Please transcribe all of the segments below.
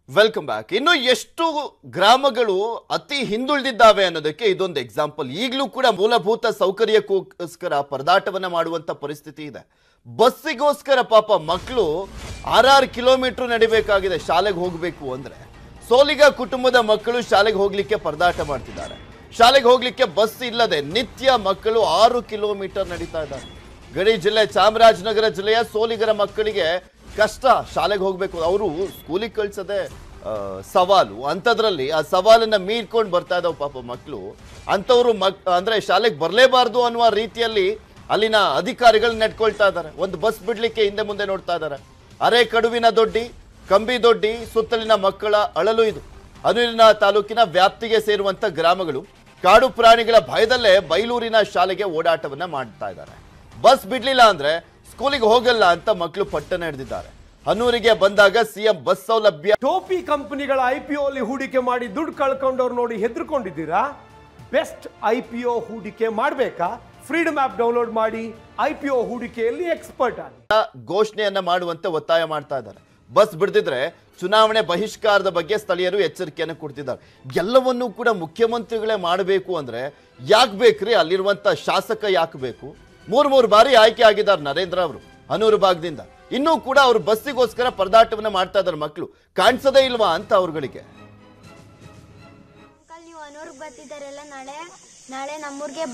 Welcome back. ಇನ್ನು ಎಷ್ಟು ಗ್ರಾಮಗಳು ಅತಿ ಹಿಂದುಳಿದಿದ್ದಾವೆ ಅನ್ನೋದಕ್ಕೆ ಇದೊಂದು ಎಕ್ಸಾಂಪಲ್. ಈಗಲೂ ಕೂಡ ಮೂಲಭೂತ ಸೌಕರ್ಯಕ್ಕೋಸ್ಕರ ಪರದಾಟವನ್ನ ಮಾಡುವಂತ ಪರಿಸ್ಥಿತಿ ಇದೆ. ಬಸ್ಸಿಗೋಸ್ಕರ ಪಾಪ ಮಕ್ಕಳು 6 ಕಿಲೋಮೀಟರ್ ನಡಿಬೇಕಾಗಿದೆ ಶಾಲೆಗೆ ಹೋಗಬೇಕು ಅಂದ್ರೆ. ಸೋಲಿಗ ಕುಟುಂಬದ ಮಕ್ಕಳು ಶಾಲೆಗೆ ಹೋಗ್ಲಿಕ್ಕೆ ಪರದಾಟ ಮಾಡ್ತಿದ್ದಾರೆ. ಶಾಲೆಗೆ ಹೋಗ್ಲಿಕ್ಕೆ ಬಸ್ ಇಲ್ಲದೆ ನಿತ್ಯ ಮಕ್ಕಳು 6 ಕಿಲೋಮೀಟರ್ ನಡೀತಾ ಇದ್ದಾರೆ. ಗಡಿ ಜಿಲ್ಲೆ ಚಾಮರಾಜನಗರ ಜಿಲ್ಲೆಯ ಸೋಲಿಗರ ಮಕ್ಕಳಿಗೆ ಕಷ್ಟ ಶಾಲೆಗೆ ಹೋಗಬೇಕು. ಅವರು ಸ್ಕೂಲಿಗೆ ಕಳ್ಸೋದೆ ಸವಾಲು. ಅಂಥದ್ರಲ್ಲಿ ಆ ಸವಾಲನ್ನ ಮೀರ್ಕೊಂಡು ಬರ್ತಾ ಇದ್ದಾವೆ ಪಾಪ ಮಕ್ಕಳು. ಅಂಥವ್ರು ಅಂದ್ರೆ ಶಾಲೆಗೆ ಬರಲೇಬಾರ್ದು ಅನ್ನುವ ರೀತಿಯಲ್ಲಿ ಅಲ್ಲಿನ ಅಧಿಕಾರಿಗಳು ನಡ್ಕೊಳ್ತಾ ಇದ್ದಾರೆ. ಒಂದು ಬಸ್ ಬಿಡ್ಲಿಕ್ಕೆ ಹಿಂದೆ ಮುಂದೆ ನೋಡ್ತಾ ಇದ್ದಾರೆ. ಅರೆ ಕಡುವಿನ ದೊಡ್ಡಿ, ಕಂಬಿ ದೊಡ್ಡಿ ಸುತ್ತಲಿನ ಮಕ್ಕಳ ಅಳಲು ಇದು. ಅನೂರಿನ ತಾಲೂಕಿನ ವ್ಯಾಪ್ತಿಗೆ ಸೇರುವಂತ ಗ್ರಾಮಗಳು ಕಾಡು ಪ್ರಾಣಿಗಳ ಭಯದಲ್ಲೇ ಬೈಲೂರಿನ ಶಾಲೆಗೆ ಓಡಾಟವನ್ನ ಮಾಡ್ತಾ ಇದ್ದಾರೆ. ಬಸ್ ಬಿಡ್ಲಿಲ್ಲ ಅಂದ್ರೆ ಸ್ಕೂಲಿಗೆ ಹೋಗಲ್ಲ ಅಂತ ಮಕ್ಕಳು ಪಟ್ಟಣ ಹಿಡಿದಿದ್ದಾರೆ. ಹನ್ನೂರಿಗೆ ಬಂದಾಗ ಸಿಎಂ ಬಸ್ ಸೌಲಭ್ಯ. ಟೋಪಿ ಕಂಪನಿಗಳ IPO ಅಲ್ಲಿ ಹೂಡಿಕೆ ಮಾಡಿ ದುಡ್ಡು ಕಳ್ಕೊಂಡವ್ರು ನೋಡಿ ಹೆದರ್ಕೊಂಡಿದ್ದೀರಾ? ಬೆಸ್ಟ್ IPO ಹೂಡಿಕೆ ಮಾಡಬೇಕಾ? ಫ್ರೀಡಮ್ ಆಪ್ ಡೌನ್ಲೋಡ್ ಮಾಡಿ IPO ಹೂಡಿಕೆಯಲ್ಲಿ ಎಕ್ಸ್ಪರ್ಟ್ ಆಗಿ ಘೋಷಣೆಯನ್ನ ಮಾಡುವಂತೆ ಒತ್ತಾಯ ಮಾಡ್ತಾ ಇದ್ದಾರೆ. ಬಸ್ ಬಿಡದಿದ್ರೆ ಚುನಾವಣೆ ಬಹಿಷ್ಕಾರದ ಬಗ್ಗೆ ಸ್ಥಳೀಯರು ಎಚ್ಚರಿಕೆಯನ್ನು ಕೊಡ್ತಿದ್ದಾರೆ. ಎಲ್ಲವನ್ನೂ ಕೂಡ ಮುಖ್ಯಮಂತ್ರಿಗಳೇ ಮಾಡಬೇಕು ಅಂದ್ರೆ ಯಾಕೆ ಬೇಕ್ರಿ? ಅಲ್ಲಿರುವಂತ ಶಾಸಕ ಯಾಕೆ ಬೇಕು? ಮೂರು ಬಾರಿ ಆಯ್ಕೆ ಆಗಿದ್ದಾರೆ ನರೇಂದ್ರ ಅವರು ಹನೂರು ಭಾಗದಿಂದ. ಇನ್ನೂ ಕೂಡ ಅವರು ಬಸ್ಸಿಗೋಸ್ಕರ ಪರದಾಟವನ್ನ ಮಾಡ್ತಾ ಇದ್ದಾರೆ. ಮಕ್ಕಳು ಕಾಣಿಸೋದೇ ಇಲ್ವಾ ಅಂತ ಅವ್ರಗಳಿಗೆ. ನೀವು ಹನೂರ್ಗೆ ಬರ್ತಿದ್ದಾರಲ್ಲ, ನಾಳೆ ನಮ್ಮೂರಿಗೆ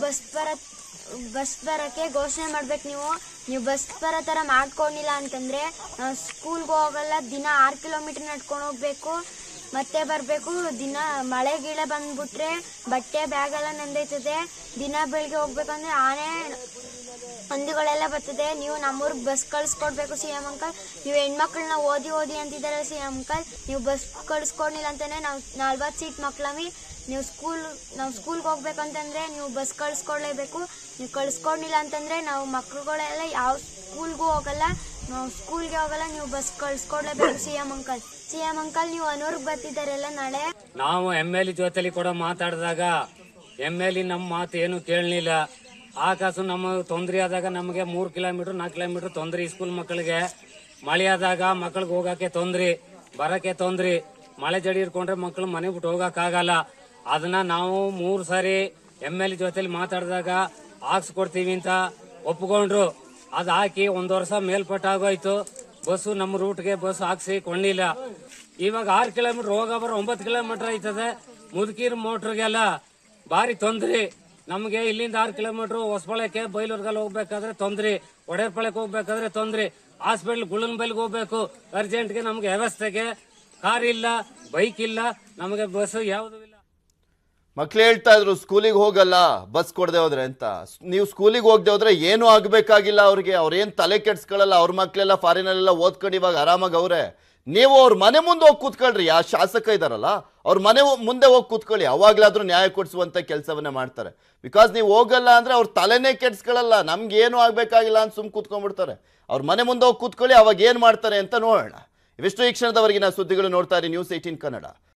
ಬಸ್ ಬರಕ್ಕೆ ಘೋಷಣೆ ಮಾಡ್ಬೇಕು. ನೀವು ಬಸ್ ಬರೋ ಥರ ಮಾಡ್ಕೊಂಡಿಲ್ಲ ಅಂತಂದ್ರೆ ನಾವು ಸ್ಕೂಲ್ಗೆ ಹೋಗಲ್ಲ. ದಿನ 6 ಕಿಲೋಮೀಟರ್ ನಡ್ಕೊಂಡು ಹೋಗ್ಬೇಕು, ಮತ್ತೆ ಬರಬೇಕು. ದಿನ ಮಳೆ ಗಿಳೆ ಬಂದ್ಬಿಟ್ರೆ ಬಟ್ಟೆ ಬ್ಯಾಗ್ ಎಲ್ಲ ನಂದೈತದೆ. ದಿನ ಬೆಳಿಗ್ಗೆ ಹೋಗ್ಬೇಕಂದ್ರೆ ಆನೆ ಹಂದಿಗಳೆಲ್ಲ ಬರ್ತದೆ. ನೀವು ನಮ್ಮೂರಿಗೆ ಬಸ್ ಕಳಿಸ್ಕೊಡ್ಬೇಕು CM ಅಂಕಲ್. ನೀವು ಹೆಣ್ಮಕ್ಳನ್ನ ಓದಿ ಅಂತಿದ್ದಾರೆ CM ಅಂಕಲ್. ನೀವು ಬಸ್ ಕಳಿಸ್ಕೊಡ್ಲಿಲ್ಲ ಅಂತಾನೆ ನಾವು 40 ಸೀಟ್ ಮಕ್ಳವಿ. ನಾವು ಸ್ಕೂಲ್ಗೆ ಹೋಗ್ಬೇಕಂತಂದ್ರೆ ನೀವು ಬಸ್ ಕಳಿಸ್ಕೊಡ್ಲೇಬೇಕು. ನೀವು ಕಳಿಸ್ಕೊಡ್ಲಿಲ್ಲ ಅಂತಂದ್ರೆ ನಾವು ಮಕ್ಳುಗಳೆಲ್ಲ ಯಾವ ಸ್ಕೂಲ್ಗೂ ಹೋಗಲ್ಲ, ನಾವು ಸ್ಕೂಲ್ಗೆ ಹೋಗಲ್ಲ. ನೀವು ಬಸ್ ಕಳಿಸ್ಕೊಡ್ಲೇಬೇಕು CM ಅಂಕಲ್. CM ಅಂಕಲ್, ನೀವು ಹನೂರ್ಗೆ ಬರ್ತಿದ್ದಾರಲ್ಲ ನಾಳೆ. ನಾವು MLA ಜೊತೆಲಿ ಕೂಡ ಮಾತಾಡಿದಾಗ MLA ನಮ್ಮ ಮಾತು ಏನು ಕೇಳಲಿಲ್ಲ. ಆ ಕಾಸು ನಮ್ಮ ತೊಂದರೆ ಆದಾಗ ನಮಗೆ 3 ಕಿಲೋಮೀಟರ್ 4 ಕಿಲೋಮೀಟರ್ ತೊಂದರೆ. ಸ್ಕೂಲ್ ಮಕ್ಕಳಿಗೆ ಮಳೆ ಆದಾಗ ಮಕ್ಕಳಿಗೆ ಹೋಗಕ್ಕೆ ತೊಂದ್ರೆ, ಬರಕ್ಕೆ ತೊಂದ್ರೆ. ಮಳೆ ಜಡಿ ಇಟ್ಕೊಂಡ್ರೆ ಮಕ್ಕಳು ಮನೆ ಬಿಟ್ಟು ಹೋಗಕ್ಕಾಗಲ್ಲ. ಅದನ್ನ ನಾವು 3 ಸಾರಿ MLA ಜೊತೆಲಿ ಮಾತಾಡಿದಾಗ ಹಾಕ್ಸ್ಕೊಡ್ತೀವಿ ಅಂತ ಒಪ್ಕೊಂಡ್ರು. ಅದು ಹಾಕಿ 1 ವರ್ಷ ಮೇಲ್ಪಟ್ಟಾಗೋಯ್ತು. ಬಸ್ಸು ನಮ್ಮ ರೂಟ್ಗೆ ಬಸ್ ಹಾಕ್ಸಿ ಕೊಂಡಿಲ್ಲ. ಇವಾಗ 6 ಕಿಲೋಮೀಟರ್ ಹೋಗ ಬರೋ 9 ಕಿಲೋಮೀಟರ್ ಆಯ್ತದೆ. ಮುದುಕೀರ್ ಮೋಟ್ರಿಗೆಲ್ಲ ಭಾರಿ ತೊಂದ್ರೆ. ನಮಗೆ ಇಲ್ಲಿಂದ 6 ಕಿಲೋಮೀಟರ್ ಹೊಸಬಳಕ್ಕೆ ಬೈಲೂರ್ಗಲ್ಲಿ ಹೋಗ್ಬೇಕಾದ್ರೆ ತೊಂದ್ರೆ, ಒಡೆರ್ಪಾಳ್ಯಕ್ಕೆ ಹೋಗ್ಬೇಕಾದ್ರೆ ತೊಂದ್ರೆ. ಹಾಸ್ಪಿಟಲ್ ಗುಳನ್ಬೈಲ್ಗೆ ಹೋಗ್ಬೇಕು ಅರ್ಜೆಂಟ್ಗೆ. ನಮ್ಗೆ ವ್ಯವಸ್ಥೆಗೆ ಕಾರ್ ಇಲ್ಲ, ಬೈಕ್ ಇಲ್ಲ, ನಮಗೆ ಬಸ್ ಯಾವುದು ಇಲ್ಲ. ಮಕ್ಳು ಹೇಳ್ತಾ ಇದ್ರು ಸ್ಕೂಲಿಗೆ ಹೋಗಲ್ಲ ಬಸ್ ಕೊಡದೆ ಹೋದ್ರೆ ಅಂತ. ನೀವು ಸ್ಕೂಲಿಗೆ ಹೋಗದೆ ಹೋದ್ರೆ ಏನು ಆಗ್ಬೇಕಾಗಿಲ್ಲ ಅವ್ರಿಗೆ. ಅವ್ರೇನ್ ತಲೆ ಕೆಡ್ಸ್ಕೊಳ್ಳಲ್ಲ. ಅವ್ರ ಮಕ್ಳೆಲ್ಲ ಫಾರಿನಲ್ಲೆಲ್ಲ ಓದ್ಕೊಂಡು ಇವಾಗ ಆರಾಮಾಗಿ ಅವ್ರೆ. ನೀವು ಅವ್ರ ಮನೆ ಮುಂದೆ ಹೋಗಿ ಕೂತ್ಕೊಳ್ರಿ. ಆ ಶಾಸಕ ಇದಾರಲ್ಲ ಅವ್ರ ಮನೆ ಮುಂದೆ ಹೋಗಿ ಕೂತ್ಕೊಳ್ಳಿ. ಅವಾಗ್ಲಾದ್ರೂ ನ್ಯಾಯ ಕೊಡಿಸುವಂತ ಕೆಲಸವನ್ನ ಮಾಡ್ತಾರೆ. ಬಿಕಾಸ್ ನೀವು ಹೋಗಲ್ಲ ಅಂದ್ರೆ ಅವ್ರ ತಲೆನೇ ಕೆಡ್ಸ್ಕೊಳ್ಳಲ್ಲ. ನಮ್ಗೆ ಏನು ಆಗ್ಬೇಕಾಗಿಲ್ಲ ಅಂತ ಸುಮ್ ಕೂತ್ಕೊಂಡ್ಬಿಡ್ತಾರೆ. ಅವ್ರ ಮನೆ ಮುಂದೆ ಹೋಗಿ ಕೂತ್ಕೊಳ್ಳಿ. ಅವಾಗ ಏನ್ ಮಾಡ್ತಾರೆ ಅಂತ ನೋಡೋಣ. ಇವಿಷ್ಟು ಈ ಕ್ಷಣದವರೆಗಿನ ಸುದ್ದಿಗಳು ನೋಡ್ತಾ ಇರಿ ನ್ಯೂಸ್ 18 ಕನ್ನಡ.